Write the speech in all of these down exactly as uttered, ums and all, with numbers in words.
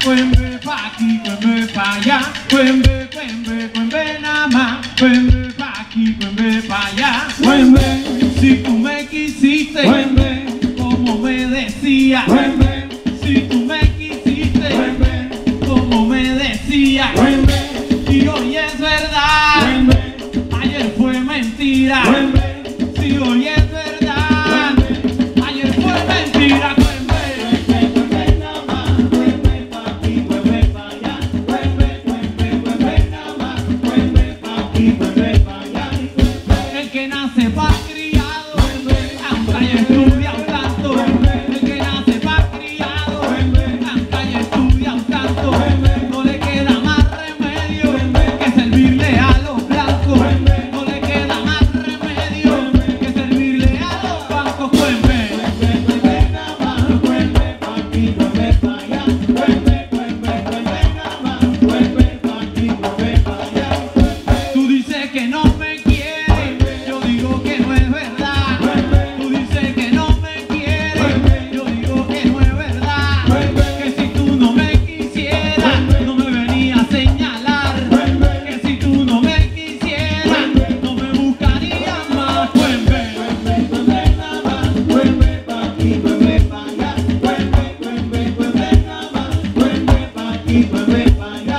cuembe pa' aquí, cuembe pa' allá, cuembe, cuembe, cuembe nada más, cuembe pa' aquí, cuembe pa' allá, cuembe, si tú me quisiste, cuembe, como me decía, cuembe, si tú me quisiste, cuembe, como me decía, cuembe, y hoy es verdad, cuembe, ayer fue mentira, cuembe, si hoy es verdad, ayer fue mentira, cuembe. El que nace pa' criado, canta y estudia un tanto. El que nace pa' criado, canta y estudia un tanto. No le queda más remedio que servirle a los blancos. No le queda más remedio que servirle a los bancos. Cuembe, cuembe nada más, cuembe pa' aquí, cuembe pa' allá. Cuembe, cuembe, cuembe nada más, cuembe pa' aquí, cuembe pa' allá. Tú dices que no me quieres, yo digo que no es verdad. Tú dices que no me quieres, yo digo que no es verdad. Que si tú no me quisieras, no me venías a señalar. Que si tú no me quisieras, no me buscarías más. Cuembe, cuembe, cuembe nada más, cuembe pa' aquí, cuembe pa' allá. Cuembe, cuembe, cuembe nada más, cuembe pa' aquí, cuembe pa' allá.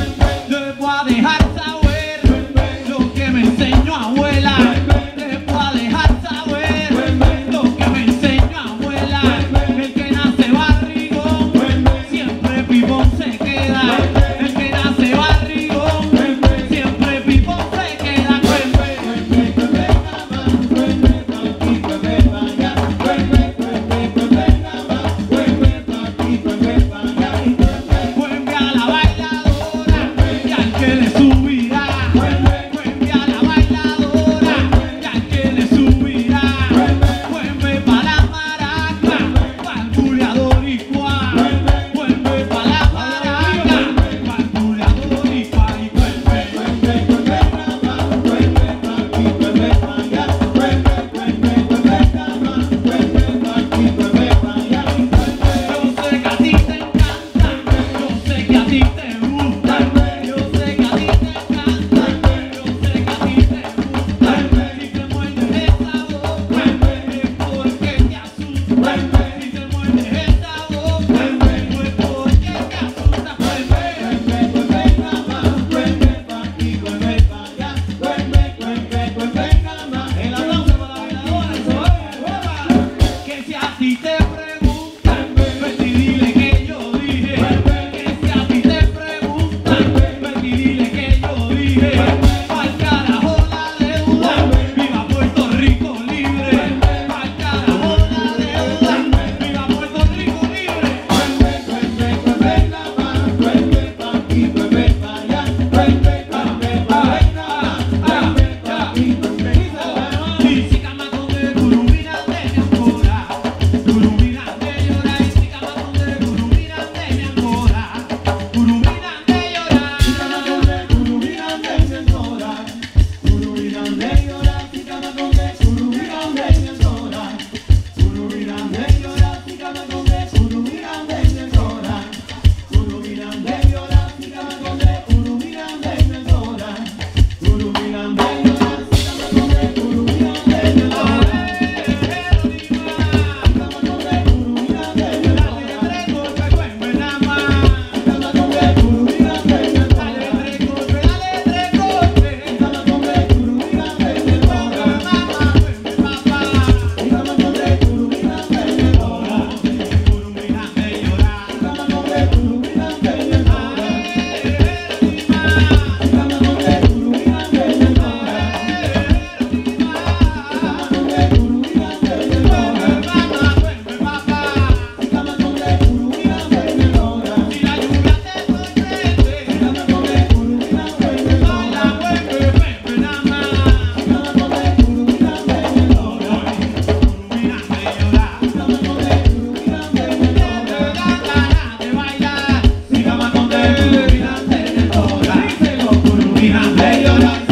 Yo les voy a dejar saber lo que me enseñó abuela. Les voy a dejar saber lo que me enseñó abuela. El que nace barrigón, siempre pipón se queda. El que nace barrigón, siempre pipón se queda. Cuembe, cuembe, cuembe nada más, cuembe pa' aquí, cuembe pa' allá. Cuembe, cuembe, cuembe nada más, cuembe pa' aquí, cuembe pa' allá. Cuembe a la bailadora y al que le subirá. Cuembe a la bailadora y al que le subirá. Cuembe pa' la maraca, pa'l buleador y cuá. Cuembe pa' la maraca, pa'l buleador y cuá. Y cuembe, cuembe, cuembe nada más, cuembe pa' aquí, cuembe pa' allá. Cuembe, cuembe, cuembe nada más, cuembe pa' aquí, cuembe pa' allá. Yo sé que a ti te encanta, yo sé que a ti te gusta, yo sé que a ti te encanta, yo sé que a ti te gusta. Si te muerdes esa boca, es porque te asusta. Si te muerdes esa boca, es porque te asusta. Cuembe, cuembe, cuembe nada más, cuembe pa' aquí, cuembe pa' allá. Cuembe, cuembe, cuembe nada más. El aplauso para la bailadora, eso es. Que si a ti te preguntan, pues y dile que yo dije. Que si a ti te preguntan, pues y dile que yo dije. Pa'l carajo la deuda, viva Puerto Rico libre. Pa'l carajo la deuda, viva Puerto Rico libre. Cuembe, cuembe, cuembe nada más, cuembe pa' aquí, cuembe pa' allá. Cuembe, cuembe, cuembe nada más, cuembe pa' aquí, cuembe pa' allá. Y si cama donde curumina de mi ancora, curumina de llorar. Y si cama donde curumina de mi ancora, curumina de llorar. Si cama donde curumina de mi ancora, curumina de llorar. Si cama donde curumina de mi ancora, curumina de llorar. Si cama donde curumina de mi ancora, curumina de llorar. Si cama donde curumina de mi ancora, curumina de llorar. Si cama donde curumina de mi ancora, Curumina de llorar.